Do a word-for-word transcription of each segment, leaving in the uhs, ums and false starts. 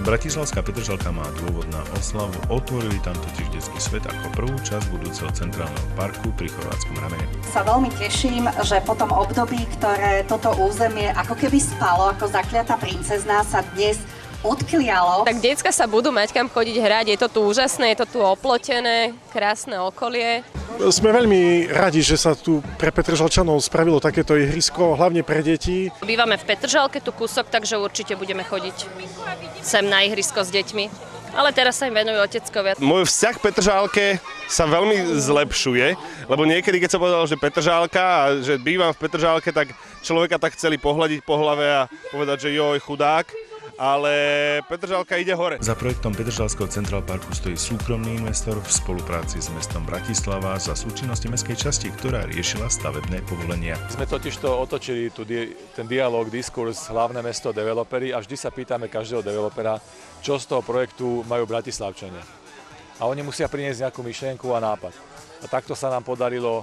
Bratislavská Petržalka má dôvod na oslavu. Otvorili tam totiž detský svet ako prvú časť budúceho centrálneho parku pri chorvátskom ramene. Sa veľmi teším, že po tom období, ktoré toto územie ako keby spalo, ako zakliatá princezná, sa dnes odklialo. Tak decka sa budú mať kam chodiť hrať, je to tu úžasné, je to tu oplotené, krásne okolie. Sme veľmi radi, že sa tu pre Petržalčanov spravilo takéto ihrisko, hlavne pre deti. Bývame v Petržalke, tu kúsok, takže určite budeme chodiť sem na ihrisko s deťmi. Ale teraz sa im venujú oteckovia. Môj vzťah k Petržalke sa veľmi zlepšuje, lebo niekedy, keď som povedal, že Petržalka a že bývam v Petržalke, tak človeka tak chceli pohľadiť po hlave a povedať, že joj, chudák. Ale Petržalka ide hore. Za projektom Petržalského Central Parku stojí súkromný investor v spolupráci s mestom Bratislava za súčinnosti mestskej časti, ktorá riešila stavebné povolenia. Sme totiž to otočili tu, ten dialog, diskurs hlavné mesto, developeri a vždy sa pýtame každého developera, čo z toho projektu majú Bratislavčania. A oni musia priniesť nejakú myšlienku a nápad. A takto sa nám podarilo,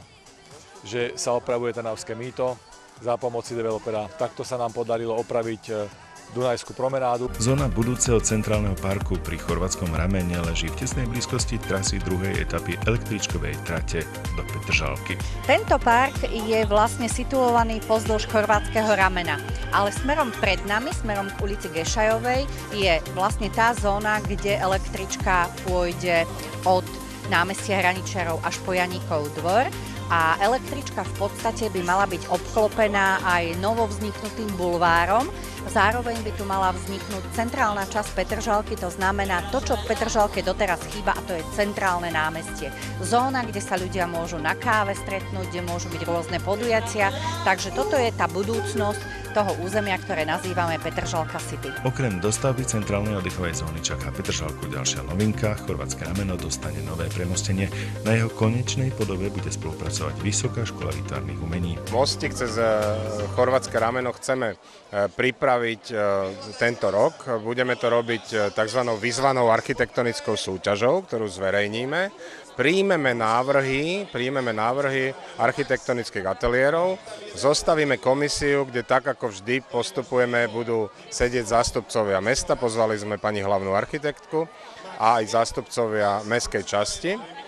že sa opravuje Trnavské mýto za pomoci developera. Takto sa nám podarilo opraviť Dunajskú promenádu. Zóna budúceho centrálneho parku pri chorvátskom ramene leží v tesnej blízkosti trasy druhej etapy električkovej trate do Petržalky. Tento park je vlastne situovaný pozdĺž chorvátskeho ramena, ale smerom pred nami, smerom k ulici Gešajovej, je vlastne tá zóna, kde električka pôjde od námestia Hraničiarov až po Janíkov dvor. A električka v podstate by mala byť obklopená aj novovzniknutým bulvárom. Zároveň by tu mala vzniknúť centrálna časť Petržalky, to znamená to, čo v Petržalke doteraz chýba, a to je centrálne námestie. Zóna, kde sa ľudia môžu na káve stretnúť, kde môžu byť rôzne podujatia. Takže toto je tá budúcnosť toho územia, ktoré nazývame Petržalka City. Okrem dostavby centrálnej oddychovej zóny čaká Petržalku ďalšia novinka. Chorvátske rameno dostane nové premostenie. Na jeho konečnej podobe bude spolupracovať Vysoká škola výtvarných umení. Mostík cez chorvátske rameno chceme pripraviť tento rok. Budeme to robiť tzv. Vyzvanou architektonickou súťažou, ktorú zverejníme. Príjmeme návrhy, príjmeme návrhy architektonických ateliérov, zostavíme komisiu, kde tak ako vždy postupujeme, budú sedieť zástupcovia mesta, pozvali sme pani hlavnú architektku a aj zástupcovia mestskej časti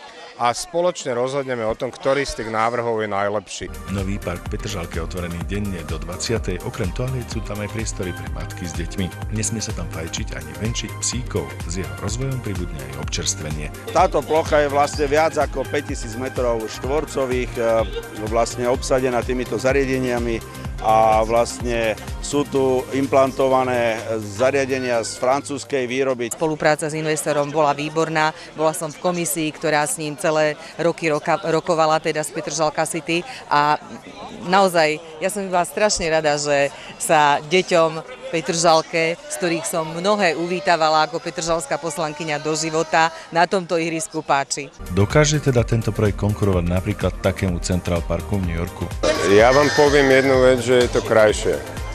a spoločne rozhodneme o tom, ktorý z tých návrhov je najlepší. Nový park Petržalke je otvorený denne do dvadsiatej Okrem toaliet sú tam aj priestory pre matky s deťmi. Nesmie sa tam fajčiť ani venčiť psíkov. S jeho rozvojom pribudne aj občerstvenie. Táto plocha je vlastne viac ako päťtisíc metrov štvorcových, vlastne obsadená týmito zariadeniami a vlastne sú tu implantované zariadenia z francúzskej výroby. Spolupráca s investorom bola výborná. Bola som v komisii, ktorá s ním celé roky roka, rokovala, teda z Petržalka City, a naozaj ja som bola strašne rada, že sa deťom Petržalke, z ktorých som mnohé uvítavala ako petržalská poslankyňa do života, na tomto ihrisku páči. Dokáže teda tento projekt konkurovať napríklad takému Central Parku v New Yorku? Ja vám poviem jednu vec, že je to krajšie.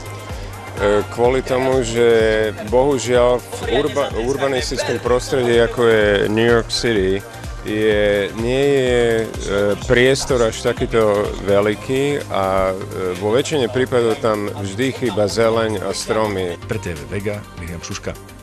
Kvôli tomu, že bohužiaľ v urba, urbanistickom prostredí, ako je New York City, Je, nie je e, priestor až takýto veľký a e, vo väčšine prípadov tam vždy chýba zeleň a stromy. Pre té vé Vega, Miriam Šuška.